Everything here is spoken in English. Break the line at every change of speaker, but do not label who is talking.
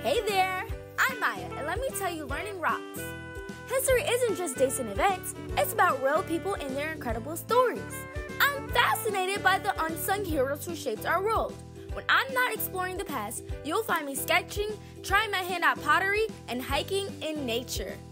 Hey there, I'm Maya, and let me tell you, learning rocks. History isn't just dates and events, it's about real people and their incredible stories. I'm fascinated by the unsung heroes who shaped our world. When I'm not exploring the past, you'll find me sketching, trying my hand at pottery, and hiking in nature.